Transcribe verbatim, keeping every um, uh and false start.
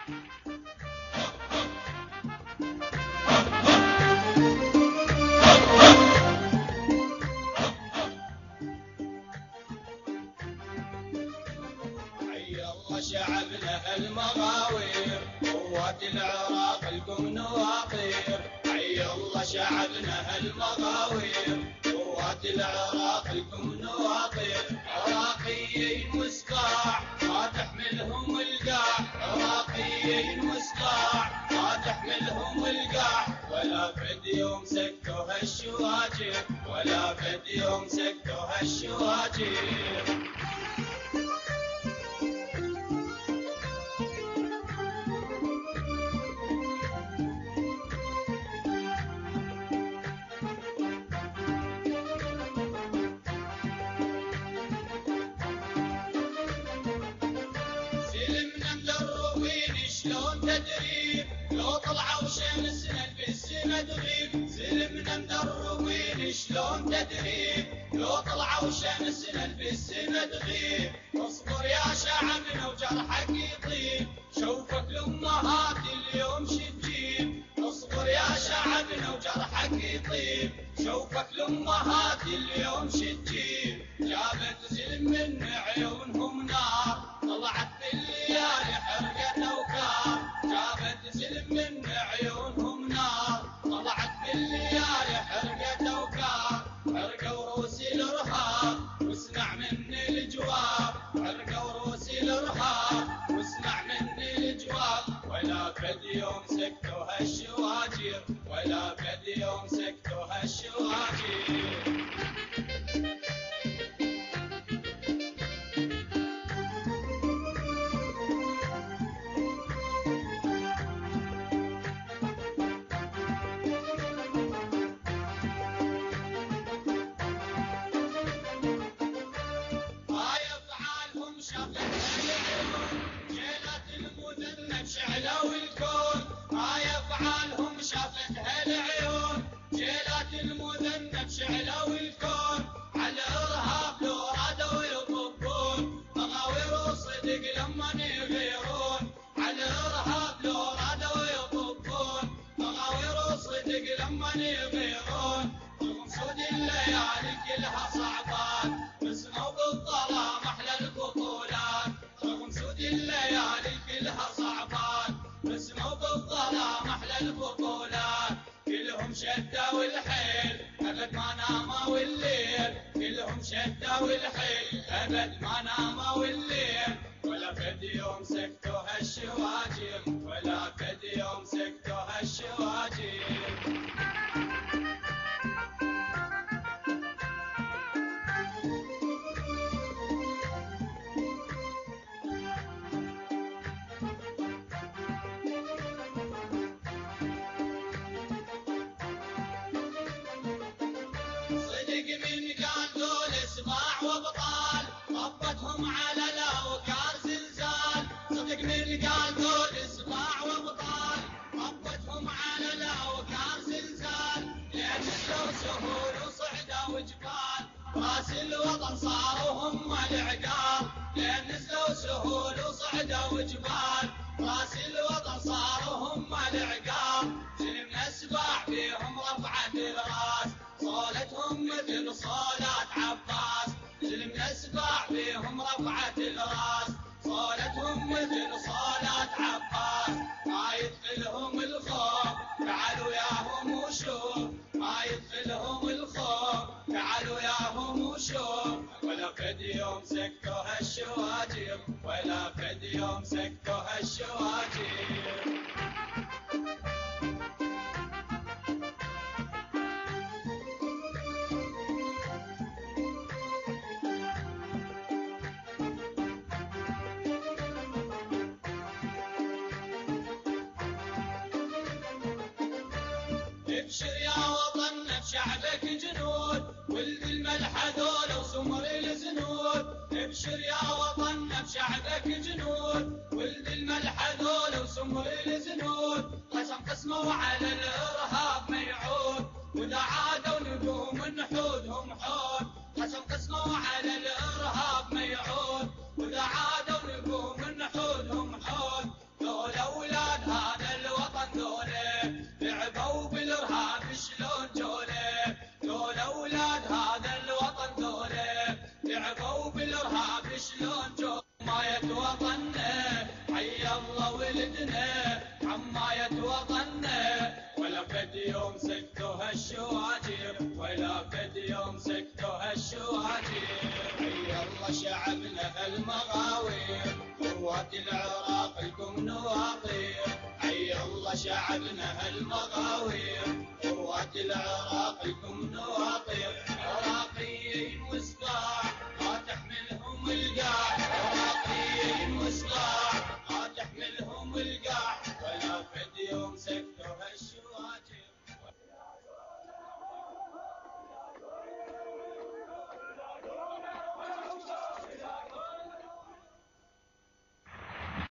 شعبنا المغاوير قوات العراق لكم نواطير. حي الله شعبنا المغاوير قوات العراق لكم نواطير. عراقيين مسقاع ما تحملهم القاع. عراقيين مسقاع ما تحملهم القاع. ولا فد يوم سكتوا هالشواجر. ولا فد يوم سكتوا هالشواجر. شلون تدريب لو طلعوا شمسنا بالسما تغيب. سلمنا مدربين شلون تدريب لو طلعوا شمسنا بالسما تغيب. اصبر يا شعبنا وجرحك يطيب. شوفك الامهات اليوم شتجيب. اصبر يا شعبنا وجرحك يطيب. شوفك الامهات اليوم شتجيب. جابت سلم من عيونهم نار طلعت بالليالي حرقت اوكار. جابت سلم من عيونهم نار طلعت بالليالي حرقت اوكار. حرقوا روسي الارهاب واسمع مني الجواب. حرقوا روسي الارهاب واسمع مني الجواب. ولا فد يوم سكتوا هالشواجر. ولا فد يوم سكتوا هالشواجر. شعلوا الكون ما يفعلهم شافتها العيون. جيلات المذنب شعلوا الكون على ارهاب لو رادوا يطبون. مغاوير وصدق لما يغيرون على ارهاب لو رادوا يطبون. مغاوير وصدق لما يغيرون. رغم سود الليالي كلها صعبات اسمعوا بالظلام احلى البطولات. رغم سود الليالي كلها صعبات اسمعوا بالظلام احلى البطولات. كلهم شدوا الحيل ابد ما ناموا الليل. كلهم شدوا الحيل ابد ما ناموا الليل. ولا فد يوم سكتوا هالشواجر. ولا فد يوم سكتوا هالشواجر. طبتهم على الاوكار زلزال. صدق من قال دول اسماع وابطال. طبتهم على الاوكار زلزال. لين نزلوا سهول وصعدوا جبال. راس الوطن صاروا هم العقال. لين نزلوا سهول وصعدوا جبال. راس الوطن صاروا هم العقال. سلمنا سباع فيهم رفعت الراس. صولتهم مثل صولات عباس. سلمنا سباع فيهم رفعت الراس. صولتهم مثل صولات عباس. ما يدخلهم الخوف تعالوا ياهم وشوف. ما يدخلهم الخوف تعالوا ياهم وشوف. ولا فد يوم سكتوا هالشواجر. ولا فد يوم سكتوا هالشواجر. ابشر يا وطن بشعبك جنود. ولد الملح ذول وسمر الزنود. ابشر يا وطن بشعبك جنود. ولد الملح ذول وسمر الزنود. قسم قسموا على الارهاب ما يعود. واذا عادوا نقوم نحودهم حود. قسم قسموا على الارهاب ما يعود. واذا عادوا نقوم نحودهم حود. ذولا وطننا حماية وطننا، ولا فد يوم سكتوا هالشواجر، ولا فد يوم سكتوا هالشواجر. حي الله شعبنا هالمغاوير، قوات العراق لكم نواطير. حي الله شعبنا هالمغاوير، قوات العراق لكم نواطير. عراقيين وسطاح